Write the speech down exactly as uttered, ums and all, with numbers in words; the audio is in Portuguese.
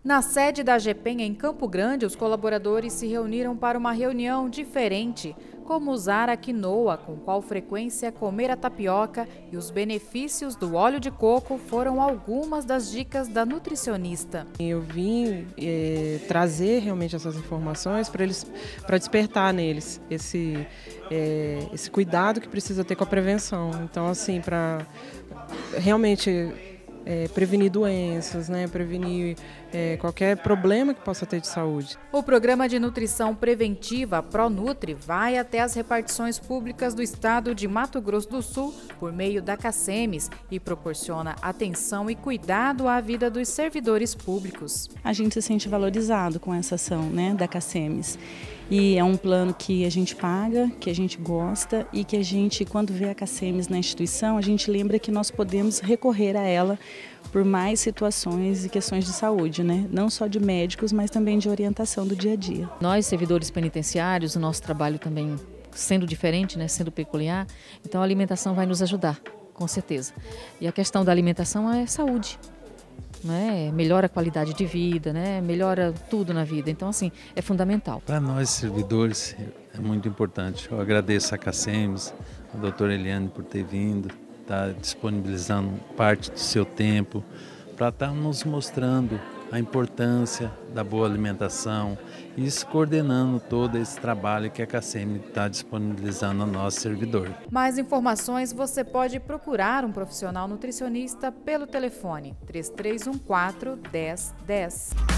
Na sede da AGEPEM, em Campo Grande, os colaboradores se reuniram para uma reunião diferente, como usar a quinoa, com qual frequência comer a tapioca e os benefícios do óleo de coco foram algumas das dicas da nutricionista. Eu vim é, trazer realmente essas informações para eles, para despertar neles esse, é, esse cuidado que precisa ter com a prevenção. Então, assim, para realmente É, prevenir doenças, né? Prevenir é, qualquer problema que possa ter de saúde. O programa de nutrição preventiva ProNutri vai até as repartições públicas do estado de Mato Grosso do Sul por meio da CACEMES e proporciona atenção e cuidado à vida dos servidores públicos. A gente se sente valorizado com essa ação, né, da CACEMES. E é um plano que a gente paga, que a gente gosta e que a gente, quando vê a CACEMES na instituição, a gente lembra que nós podemos recorrer a ela por mais situações e questões de saúde, né? Não só de médicos, mas também de orientação do dia a dia. Nós, servidores penitenciários, o nosso trabalho também sendo diferente, né, sendo peculiar, então a alimentação vai nos ajudar, com certeza. E a questão da alimentação é saúde. Né? Melhora a qualidade de vida, né? Melhora tudo na vida, então assim, é fundamental. Para nós servidores é muito importante. Eu agradeço a CACEMES, a doutora Eliane por ter vindo, tá disponibilizando parte do seu tempo para estar nos mostrando a importância da boa alimentação e isso coordenando todo esse trabalho que a CACEMES está disponibilizando ao nosso servidor. Mais informações você pode procurar um profissional nutricionista pelo telefone três três um quatro, dez, dez.